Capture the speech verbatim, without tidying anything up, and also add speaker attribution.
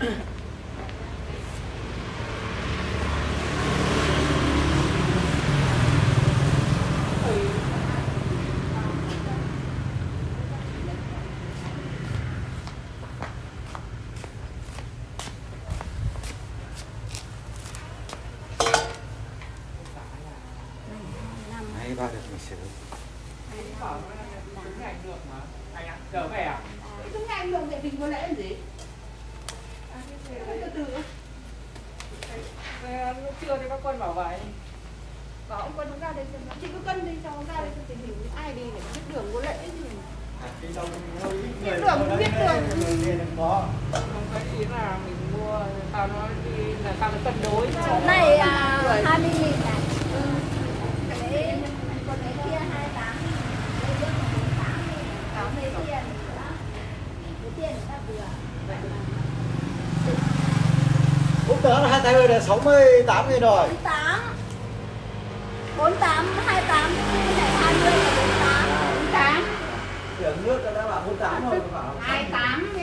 Speaker 1: Hay ba được mình xử.
Speaker 2: Bảo trứng ngày được mà. Anh ạ, trở về à?
Speaker 3: Trứng ngày được vậy mình có lẽ làm gì? À, từ từ.
Speaker 2: Lúc trưa thì các con bảo vậy.
Speaker 3: Bảo ông Quân ra đây xem. Chị cứ cân đi cho ông ra đây cho tìm hiểu ai đi để biết đường có lễ gì.
Speaker 1: Đi đâu
Speaker 3: biết đường biết đường.
Speaker 1: Có.
Speaker 2: Không có ý là mình mua tao nó đi là tao nó cân đối.
Speaker 4: Này à, hai mươi nghìn này. Ừ. Đấy, còn cái kia hai mươi tám nghìn. Đây trước là bốn mươi tám nghìn. Có mấy tiền nữa. Cái tiền người ta vừa.
Speaker 1: Cũng tưởng là hai tay là sáu mươi tám nghìn rồi.
Speaker 4: bốn mươi tám. bốn mươi tám, hai mươi tám, hai mươi là bốn mươi tám.
Speaker 3: Tám.
Speaker 1: Tưởng nước đã bảo bốn mươi tám rồi.
Speaker 3: Hai tám